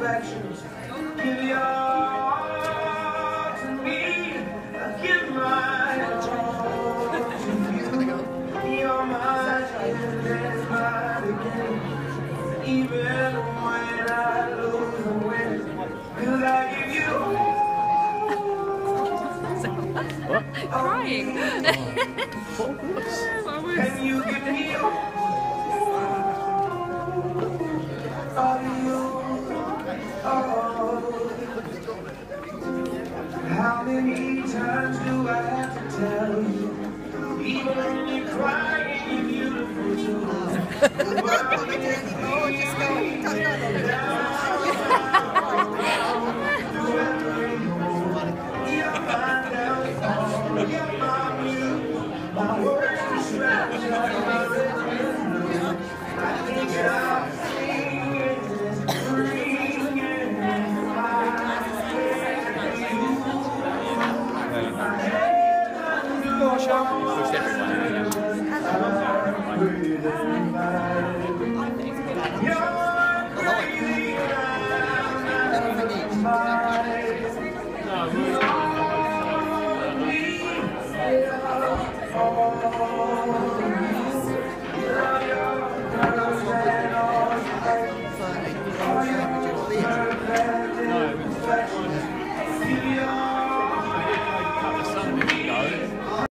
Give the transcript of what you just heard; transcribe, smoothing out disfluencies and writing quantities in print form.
reflections. Give your heart to me. I give my all to you. You're my end and my beginning. Even when I lose and win, 'cause I give you What? Crying. and you give me all you. How many times do I have to tell you? Even when you're crying, you're beautiful too. My words are scratched out of my rhythm. I think I'll sing it, bring it back. No.